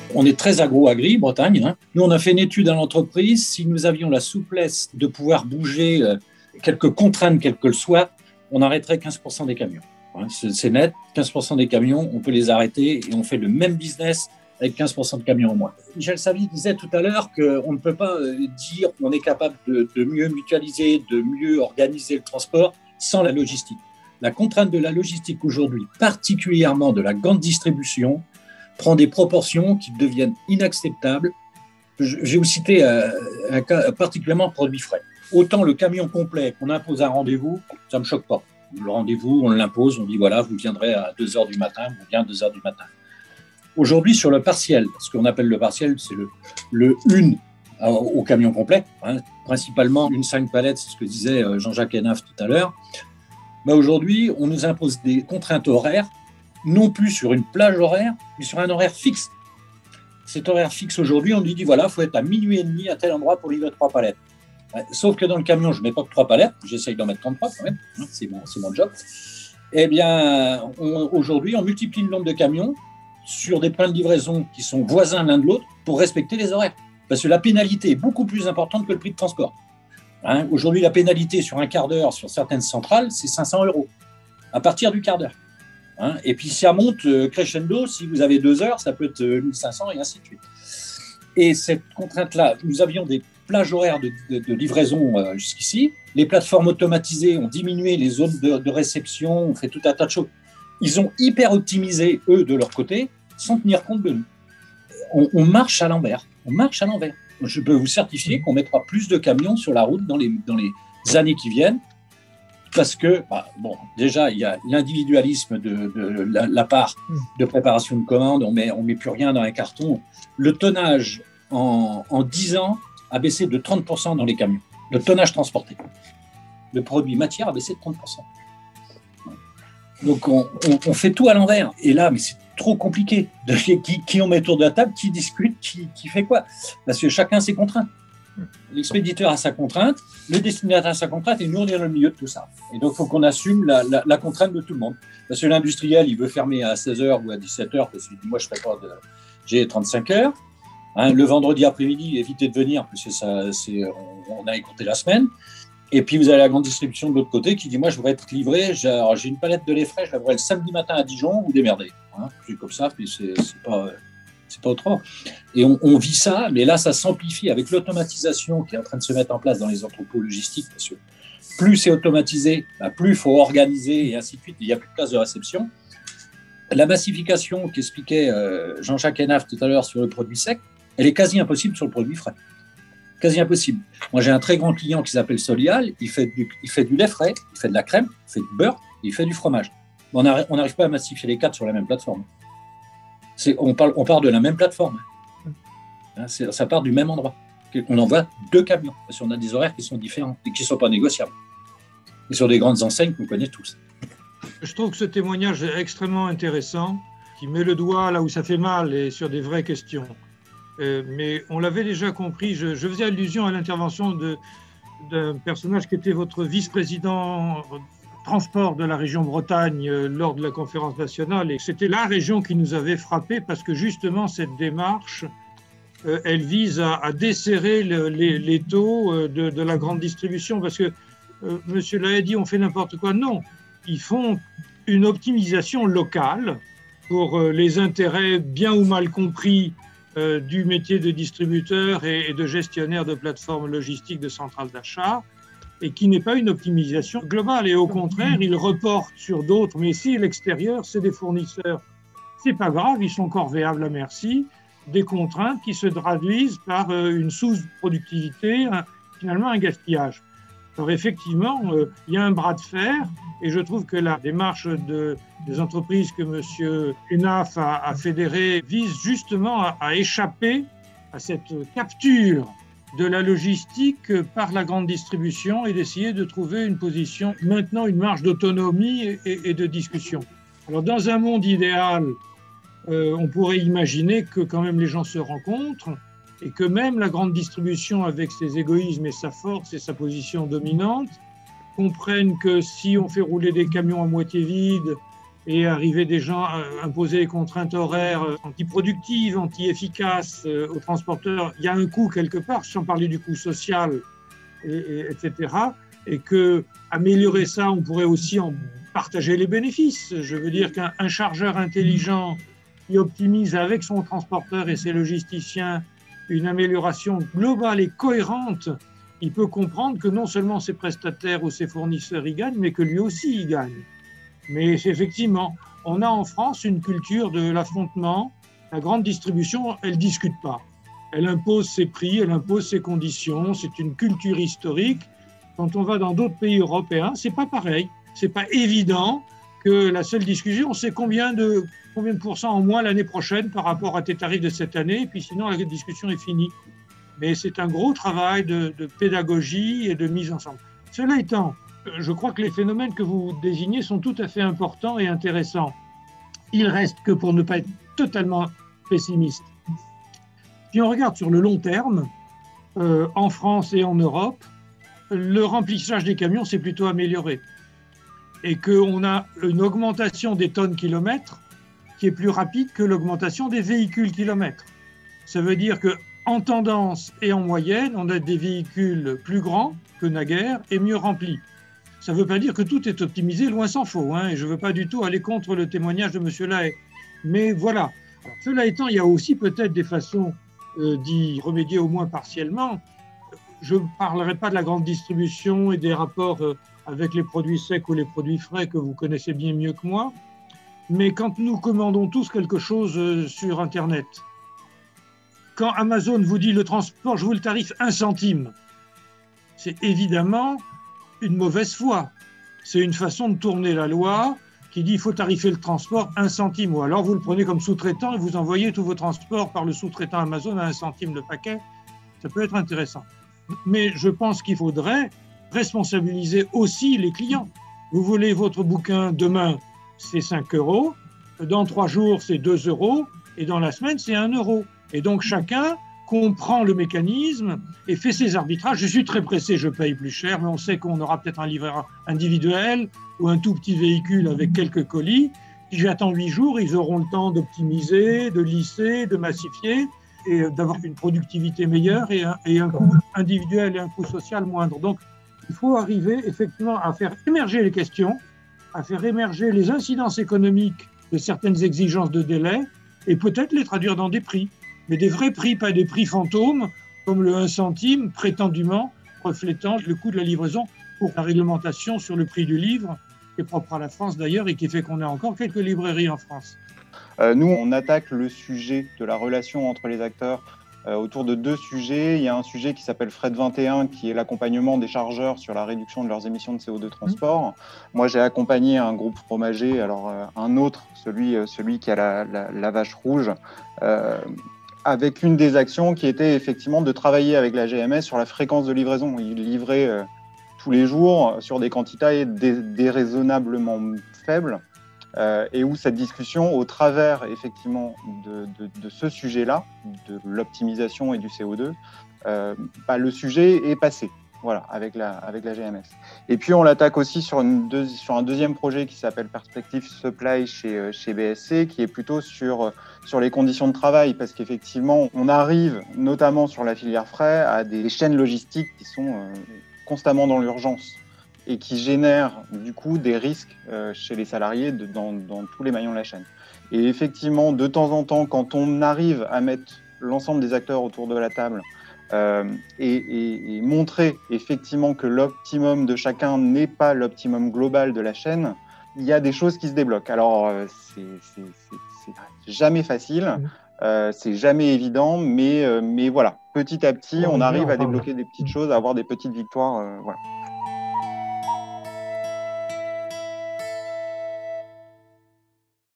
On est très agro-agri, Bretagne. Hein. Nous, on a fait une étude à l'entreprise. Si nous avions la souplesse de pouvoir bouger quelques contraintes, quelles qu'elles soient, on arrêterait 15% des camions. Hein, c'est net, 15% des camions, on peut les arrêter et on fait le même business avec 15% de camions en moins. Michel Savy disait tout à l'heure qu'on ne peut pas dire qu'on est capable de mieux mutualiser, de mieux organiser le transport sans la logistique. La contrainte de la logistique aujourd'hui, particulièrement de la grande distribution, prend des proportions qui deviennent inacceptables. Je vais vous citer un cas particulièrement produit frais. Autant le camion complet qu'on impose un rendez-vous, ça ne me choque pas. Le rendez-vous, on l'impose, on dit voilà, vous viendrez à 2h du matin, vous viendrez à 2h du matin. Aujourd'hui, sur le partiel, ce qu'on appelle le partiel, c'est le une au camion complet, hein, principalement une 5 palettes, c'est ce que disait Jean-Jacques Henaf tout à l'heure. Mais aujourd'hui, on nous impose des contraintes horaires, non plus sur une plage horaire, mais sur un horaire fixe. Cet horaire fixe aujourd'hui, on lui dit voilà, il faut être à minuit et demi à tel endroit pour livrer 3 palettes. Sauf que dans le camion, je ne mets pas que 3 palettes, j'essaye d'en mettre 33 quand même, hein, c'est mon job. Eh bien, aujourd'hui, on multiplie le nombre de camions sur des points de livraison qui sont voisins l'un de l'autre pour respecter les horaires. Parce que la pénalité est beaucoup plus importante que le prix de transport. Hein, aujourd'hui, la pénalité sur un quart d'heure sur certaines centrales, c'est 500 € à partir du quart d'heure. Hein, et puis ça monte crescendo, si vous avez 2 heures, ça peut être 1500 et ainsi de suite. Et cette contrainte-là, nous avions des plages horaires de livraison jusqu'ici. Les plateformes automatisées ont diminué les zones de réception, on fait tout un tas de choses. Ils ont hyper optimisé, eux, de leur côté, sans tenir compte de nous. On marche à l'envers. On marche à l'envers. Je peux vous certifier qu'on mettra plus de camions sur la route dans les années qui viennent, parce que, déjà, il y a l'individualisme de la part de préparation de commande, on met plus rien dans un carton. Le tonnage, en 10 ans, a baissé de 30% dans les camions. Le tonnage transporté. Le produit matière a baissé de 30%. Donc, on fait tout à l'envers. Et là, mais c'est trop compliqué. Qui on met autour de la table, qui discute, qui fait quoi? Parce que chacun a ses contraintes. L'expéditeur a sa contrainte, le destinataire a sa contrainte, et nous, on est dans le milieu de tout ça. Et donc, il faut qu'on assume la contrainte de tout le monde. Parce que l'industriel, il veut fermer à 16h ou à 17h, parce qu'il dit, moi, je ne fais pas j'ai 35 heures. Hein, le vendredi après-midi, évitez de venir, parce que on a écourté la semaine. Et puis, vous avez la grande distribution de l'autre côté qui dit, moi, je voudrais être livré, j'ai une palette de lait frais, je la voudrais le samedi matin à Dijon, vous démerdez. Hein, c'est comme ça, puis c'est pas autrement. Et on vit ça, mais là, ça s'amplifie avec l'automatisation qui est en train de se mettre en place dans les entrepôts logistiques, parce que plus c'est automatisé, plus il faut organiser, et ainsi de suite, il n'y a plus de place de réception. La massification qu'expliquait Jean-Jacques Henaf tout à l'heure sur le produit sec, elle est quasi impossible sur le produit frais. Quasi impossible. Moi, j'ai un très grand client qui s'appelle Solial, il fait du lait frais, il fait de la crème, il fait du beurre, il fait du fromage. On n'arrive pas à massifier les 4 sur la même plateforme. On part de la même plateforme. Hein, ça part du même endroit. On envoie 2 camions, parce qu'on a des horaires qui sont différents et qui ne sont pas négociables. Et sur des grandes enseignes qu'on connaît tous. Je trouve que ce témoignage est extrêmement intéressant, qui met le doigt là où ça fait mal et sur des vraies questions. Mais on l'avait déjà compris, je faisais allusion à l'intervention d'un personnage qui était votre vice-président transport de la région Bretagne lors de la conférence nationale, et c'était la région qui nous avait frappé parce que justement cette démarche, elle vise à desserrer les taux de la grande distribution, parce que monsieur l'a dit, on fait n'importe quoi. Non, ils font une optimisation locale pour les intérêts bien ou mal compris du métier de distributeur et de gestionnaire de plateformes logistiques de centrales d'achat, et qui n'est pas une optimisation globale. Et au contraire, ils reportent sur d'autres. Mais si l'extérieur, c'est des fournisseurs, c'est pas grave, ils sont corvéables à merci, des contraintes qui se traduisent par une sous-productivité, finalement un gaspillage. Alors effectivement, il y a un bras de fer, et je trouve que la démarche des entreprises que M. Henaf a fédérées vise justement à échapper à cette capture de la logistique par la grande distribution et d'essayer de trouver une position, maintenant une marge d'autonomie et de discussion. Alors dans un monde idéal, on pourrait imaginer que quand même les gens se rencontrent et que même la grande distribution, avec ses égoïsmes et sa force et sa position dominante, comprennent que si on fait rouler des camions à moitié vides et arriver des gens à imposer des contraintes horaires antiproductives, anti-efficaces aux transporteurs, il y a un coût quelque part, sans parler du coût social, etc. Et que améliorer ça, on pourrait aussi en partager les bénéfices. Je veux dire qu'un chargeur intelligent qui optimise avec son transporteur et ses logisticiens une amélioration globale et cohérente, il peut comprendre que non seulement ses prestataires ou ses fournisseurs y gagnent, mais que lui aussi y gagne. Mais effectivement, on a en France une culture de l'affrontement. La grande distribution, elle ne discute pas. Elle impose ses prix, elle impose ses conditions. C'est une culture historique. Quand on va dans d'autres pays européens, ce n'est pas pareil. Ce n'est pas évident que la seule discussion, c'est combien de pourcents en moins l'année prochaine par rapport à tes tarifs de cette année. Et puis sinon, la discussion est finie. Mais c'est un gros travail de pédagogie et de mise ensemble. Cela étant, je crois que les phénomènes que vous désignez sont tout à fait importants et intéressants. Il reste que, pour ne pas être totalement pessimiste, si on regarde sur le long terme, en France et en Europe, le remplissage des camions s'est plutôt amélioré. Et qu'on a une augmentation des tonnes kilomètres qui est plus rapide que l'augmentation des véhicules kilomètres. Ça veut dire qu'en tendance et en moyenne, on a des véhicules plus grands que naguère et mieux remplis. Ça ne veut pas dire que tout est optimisé, loin s'en faut, et je ne veux pas du tout aller contre le témoignage de M. Lahaye. Mais voilà. Alors, cela étant, il y a aussi peut-être des façons d'y remédier au moins partiellement. Je ne parlerai pas de la grande distribution et des rapports avec les produits secs ou les produits frais que vous connaissez bien mieux que moi. Mais quand nous commandons tous quelque chose sur Internet, quand Amazon vous dit le transport, je vous le tarif 1 centime, c'est évidemment une mauvaise foi. C'est une façon de tourner la loi qui dit qu'il faut tarifer le transport 1 centime. Ou alors vous le prenez comme sous-traitant et vous envoyez tous vos transports par le sous-traitant Amazon à 1 centime le paquet. Ça peut être intéressant. Mais je pense qu'il faudrait responsabiliser aussi les clients. Vous voulez votre bouquin demain, c'est 5 €, dans 3 jours, c'est 2 €, et dans la semaine, c'est 1 €. Et donc chacun comprend le mécanisme et fait ses arbitrages. Je suis très pressé, je paye plus cher, mais on sait qu'on aura peut-être un livreur individuel ou un tout petit véhicule avec quelques colis. Si j'attends 8 jours, ils auront le temps d'optimiser, de lisser, de massifier et d'avoir une productivité meilleure et un coût individuel et un coût social moindre. Donc, il faut arriver effectivement à faire émerger les questions, à faire émerger les incidences économiques de certaines exigences de délai et peut-être les traduire dans des prix. Mais des vrais prix, pas des prix fantômes, comme le 1 centime, prétendument reflétant le coût de la livraison pour la réglementation sur le prix du livre, qui est propre à la France d'ailleurs et qui fait qu'on a encore quelques librairies en France. Nous, on attaque le sujet de la relation entre les acteurs autour de 2 sujets. Il y a un sujet qui s'appelle Fret 21, qui est l'accompagnement des chargeurs sur la réduction de leurs émissions de CO2 transport. Moi, j'ai accompagné un groupe fromager, alors un autre, celui qui a la vache rouge, avec une des actions qui était effectivement de travailler avec la GMS sur la fréquence de livraison. Ils livraient tous les jours sur des quantités déraisonnablement faibles. Et où cette discussion, au travers effectivement de ce sujet-là, de l'optimisation et du CO2, le sujet est passé, voilà, avec la GMS. Et puis on l'attaque aussi sur un deuxième projet qui s'appelle Perspective Supply chez BSC, qui est plutôt sur les conditions de travail, parce qu'effectivement, on arrive, notamment sur la filière frais, à des chaînes logistiques qui sont constamment dans l'urgence et qui génèrent du coup des risques chez les salariés dans tous les maillons de la chaîne. Et effectivement, de temps en temps, quand on arrive à mettre l'ensemble des acteurs autour de la table et montrer effectivement que l'optimum de chacun n'est pas l'optimum global de la chaîne, il y a des choses qui se débloquent. Alors, c'est jamais facile, c'est jamais évident, mais voilà, petit à petit, on arrive à débloquer des petites choses, à avoir des petites victoires, voilà.